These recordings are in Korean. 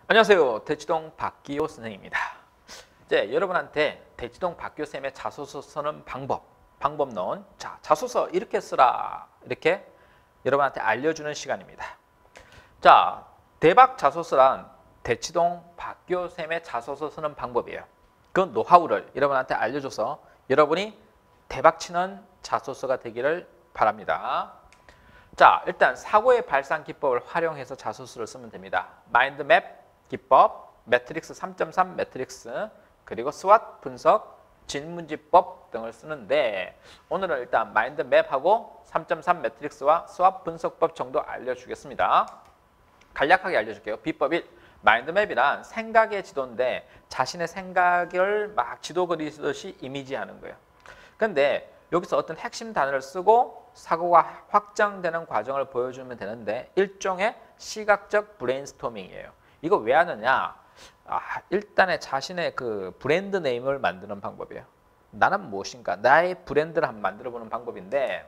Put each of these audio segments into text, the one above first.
안녕하세요. 대치동 박기호 선생님입니다. 이제 여러분한테 대치동 박기호 쌤의 자소서 쓰는 방법론, 자, 자소서 이렇게 쓰라, 이렇게 여러분한테 알려주는 시간입니다. 자, 대박 자소서란 대치동 박기호 쌤의 자소서 쓰는 방법이에요. 그 노하우를 여러분한테 알려줘서 여러분이 대박치는 자소서가 되기를 바랍니다. 자, 일단 사고의 발산 기법을 활용해서 자소서를 쓰면 됩니다. 마인드맵 기법, 매트릭스 3.3 매트릭스, 그리고 스왓 분석, 질문지법 등을 쓰는데 오늘은 일단 마인드맵하고 3.3 매트릭스와 스왓 분석법 정도 알려주겠습니다. 간략하게 알려줄게요. 비법 1. 마인드맵이란 생각의 지도인데 자신의 생각을 막 지도 그리듯이 이미지하는 거예요. 근데 여기서 어떤 핵심 단어를 쓰고 사고가 확장되는 과정을 보여주면 되는데 일종의 시각적 브레인스토밍이에요. 이거 왜 하느냐? 일단은 자신의 그 브랜드 네임을 만드는 방법이에요. 나는 무엇인가? 나의 브랜드를 한번 만들어보는 방법인데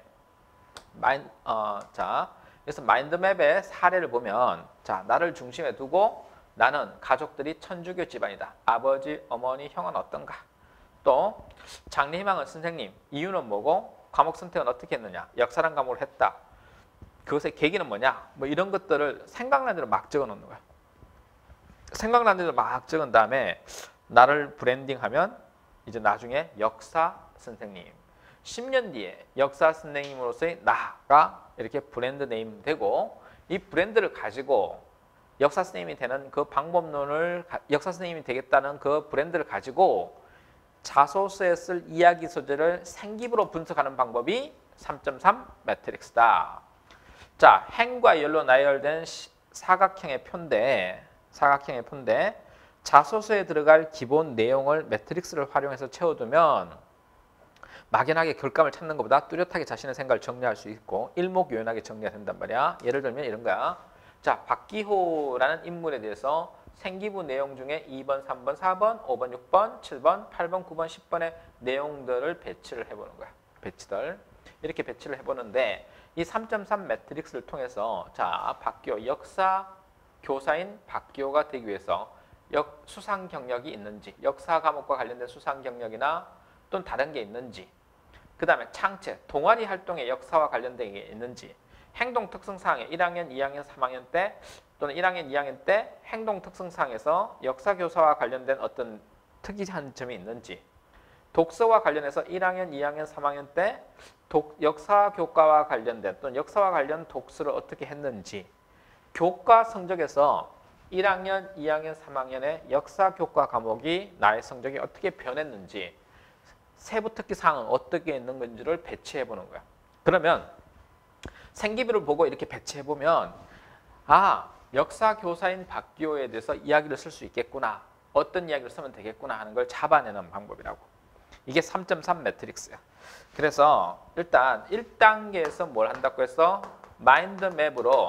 자, 그래서 마인드맵의 사례를 보면 자, 나를 중심에 두고 나는 가족들이 천주교 집안이다. 아버지, 어머니, 형은 어떤가? 또 장래희망은 선생님, 이유는 뭐고? 과목 선택은 어떻게 했느냐? 역사란 과목을 했다. 그것의 계기는 뭐냐? 뭐 이런 것들을 생각나는 대로 막 적어 놓는 거야. 생각나는 대로 막 적은 다음에 나를 브랜딩하면 이제 나중에 역사 선생님, 10년 뒤에 역사 선생님으로서의 나가 이렇게 브랜드 네임 되고 이 브랜드를 가지고 역사 선생님이 되는 그 방법론을 역사 선생님이 되겠다는 그 브랜드를 가지고 자소서에 쓸 이야기 소재를 생기부로 분석하는 방법이 3.3 매트릭스다. 자, 행과 열로 나열된 사각형의 표인데 자소서에 들어갈 기본 내용을 매트릭스를 활용해서 채워두면 막연하게 결감을 찾는 것보다 뚜렷하게 자신의 생각을 정리할 수 있고 일목요연하게 정리가 된단 말이야. 예를 들면 이런 거야. 자, 박기호라는 인물에 대해서 생기부 내용 중에 2번, 3번, 4번, 5번, 6번, 7번, 8번, 9번, 10번의 내용들을 배치를 해보는 거야. 배치들. 이렇게 배치를 해보는데 이 3.3 매트릭스를 통해서 자, 박기호, 역사 교사인 박기호가 되기 위해서 수상 경력이 있는지, 역사 과목과 관련된 수상 경력이나 또는 다른 게 있는지, 그 다음에 창체, 동아리 활동의 역사와 관련된 게 있는지, 행동 특성사항에 1학년, 2학년, 3학년 때 또는 1학년, 2학년 때 행동 특성사항에서 역사 교사와 관련된 어떤 특이한 점이 있는지, 독서와 관련해서 1학년, 2학년, 3학년 때 역사 교과와 관련된 또는 역사와 관련 독서를 어떻게 했는지, 교과 성적에서 1학년, 2학년, 3학년의 역사 교과 과목이 나의 성적이 어떻게 변했는지, 세부 특기 사항은 어떻게 있는 건지를 배치해 보는 거야. 그러면 생기부를 보고 이렇게 배치해 보면 역사 교사인 박기호에 대해서 이야기를 쓸 수 있겠구나. 어떤 이야기를 쓰면 되겠구나 하는 걸 잡아내는 방법이라고. 이게 3.3 매트릭스야. 그래서 일단 1단계에서 뭘 한다고 해서 마인드맵으로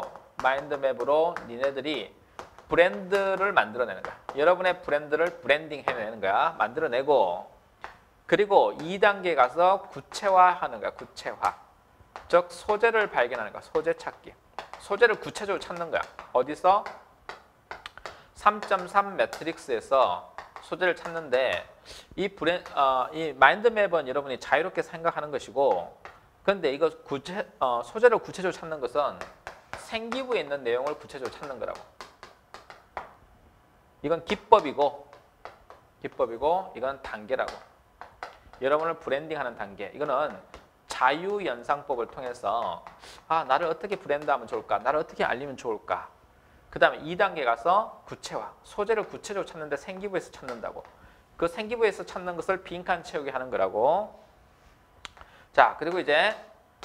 니네들이 브랜드를 만들어내는 거야. 여러분의 브랜드를 브랜딩 해내는 거야. 만들어내고 그리고 2단계 가서 구체화하는 거야. 구체화. 즉 소재를 발견하는 거야. 소재 찾기. 소재를 구체적으로 찾는 거야. 어디서? 3.3 매트릭스에서 소재를 찾는데 이 마인드맵은 여러분이 자유롭게 생각하는 것이고 그런데 이거 소재를 구체적으로 찾는 것은 생기부에 있는 내용을 구체적으로 찾는 거라고. 이건 기법이고 이건 단계라고. 여러분을 브랜딩하는 단계. 이거는 자유연상법을 통해서 나를 어떻게 브랜드하면 좋을까? 나를 어떻게 알리면 좋을까? 그 다음에 2단계 가서 구체화. 소재를 구체적으로 찾는데 생기부에서 찾는다고. 그 생기부에서 찾는 것을 빈칸 채우게 하는 거라고. 자, 그리고 이제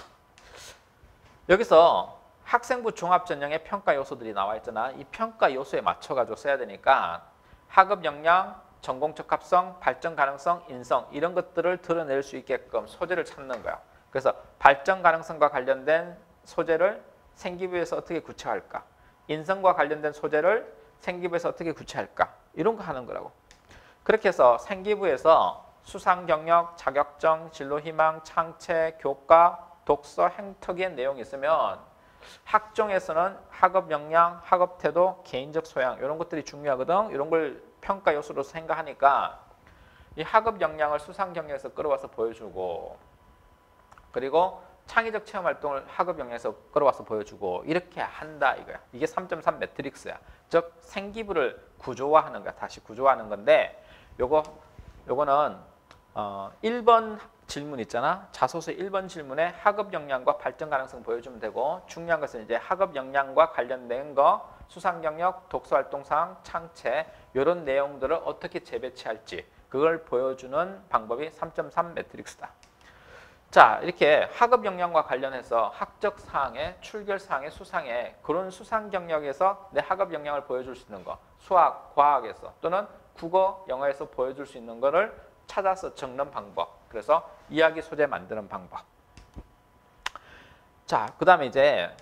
여기서 학생부 종합전형의 평가 요소들이 나와 있잖아. 이 평가 요소에 맞춰가지고 써야 되니까 학업 역량, 전공 적합성, 발전 가능성, 인성 이런 것들을 드러낼 수 있게끔 소재를 찾는 거야. 그래서 발전 가능성과 관련된 소재를 생기부에서 어떻게 구체화할까? 인성과 관련된 소재를 생기부에서 어떻게 구체화할까? 이런 거 하는 거라고. 그렇게 해서 생기부에서 수상 경력, 자격증, 진로 희망, 창체, 교과, 독서, 행특의 내용이 있으면 학종에서는 학업 역량, 학업 태도, 개인적 소양 이런 것들이 중요하거든. 이런 걸 평가 요소로 생각하니까 이 학업 역량을 수상 경력에서 끌어와서 보여주고 그리고 창의적 체험 활동을 학업 역량에서 끌어와서 보여주고 이렇게 한다 이거야. 이게 3.3 매트릭스야. 즉 생기부를 구조화하는 거야. 다시 구조화하는 건데 요거는 1번 질문 있잖아. 자소서 1번 질문에 학업 역량과 발전 가능성 보여주면 되고 중요한 것은 이제 학업 역량과 관련된 거 수상 경력, 독서 활동 사항, 창체 이런 내용들을 어떻게 재배치할지 그걸 보여주는 방법이 3.3 매트릭스다. 자, 이렇게 학업 역량과 관련해서 학적 사항에, 출결 사항에, 수상에 그런 수상 경력에서 내 학업 역량을 보여줄 수 있는 거 수학, 과학에서 또는 국어, 영어에서 보여줄 수 있는 거를 찾아서 적는 방법. 그래서 이야기 소재 만드는 방법. 자, 그 다음에 이제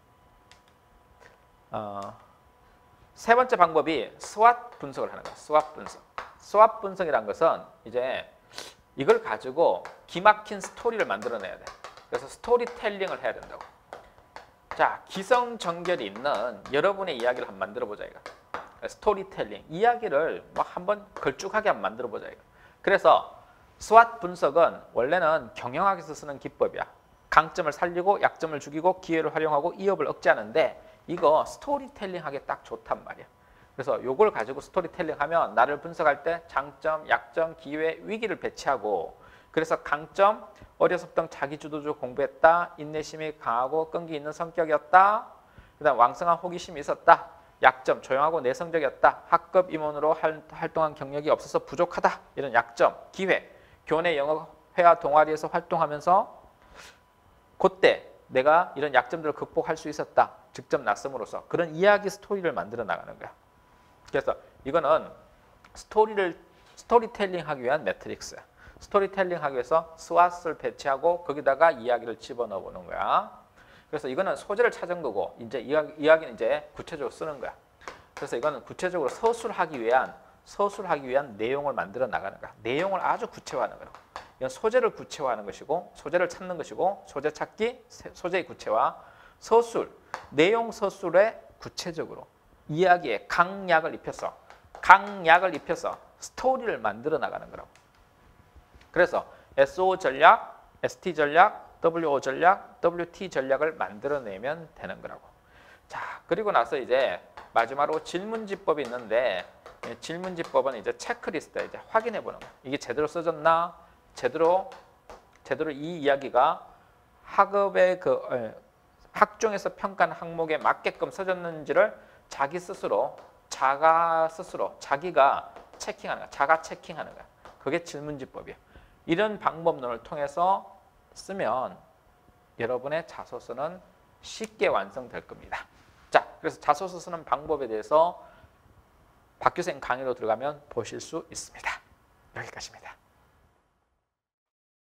세 번째 방법이 스왓 분석을 하는 거야. 스왓 분석. 스왓 분석이란 것은 이제 이걸 가지고 기막힌 스토리를 만들어내야 돼. 그래서 스토리텔링을 해야 된다고. 자, 기성정결이 있는 여러분의 이야기를 한번 만들어보자 이거. 스토리텔링, 이야기를 막 한번 걸쭉하게 한번 만들어보자 이거. 그래서 스왓 분석은 원래는 경영학에서 쓰는 기법이야. 강점을 살리고 약점을 죽이고 기회를 활용하고 이업을 억제하는데 이거 스토리텔링하기에 딱 좋단 말이야. 그래서 요걸 가지고 스토리텔링 하면 나를 분석할 때 장점, 약점, 기회, 위기를 배치하고 그래서 강점, 어려서부터 자기주도적으로 공부했다. 인내심이 강하고 끈기 있는 성격이었다. 그다음 왕성한 호기심이 있었다. 약점, 조용하고 내성적이었다. 학급 임원으로 활동한 경력이 없어서 부족하다. 이런 약점, 기회, 교내 영어회화 동아리에서 활동하면서 그때 내가 이런 약점들을 극복할 수 있었다. 직접 낯섦으로써 그런 이야기 스토리를 만들어 나가는 거야. 그래서 이거는 스토리텔링 하기 위한 매트릭스야. 스토리텔링 하기 위해서 스왓을 배치하고 거기다가 이야기를 집어넣어 보는 거야. 그래서 이거는 소재를 찾은 거고 이제 이야기는 이제 구체적으로 쓰는 거야. 그래서 이거는 구체적으로 서술하기 위한 내용을 만들어 나가는 거야. 내용을 아주 구체화하는 거야. 이건 소재를 구체화하는 것이고 소재를 찾는 것이고 소재 찾기, 소재의 구체화, 서술, 내용 서술에 구체적으로 이야기에 강약을 입혀서 스토리를 만들어 나가는 거라고. 그래서 SO 전략, ST 전략, WO 전략, WT 전략을 만들어내면 되는 거라고. 자, 그리고 나서 이제 마지막으로 질문지법이 있는데 질문지법은 이제 체크리스트에 이제 확인해 보는 거야. 이게 제대로 써졌나? 제대로 이 이야기가 학업의 학종에서 평가한 항목에 맞게끔 써졌는지를 자기가 체킹하는 거야. 자가 체킹하는 거야. 그게 질문지법이에요. 이런 방법론을 통해서 쓰면 여러분의 자소서는 쉽게 완성될 겁니다. 자, 그래서 자소서 쓰는 방법에 대해서 박교생 강의로 들어가면 보실 수 있습니다. 여기까지입니다.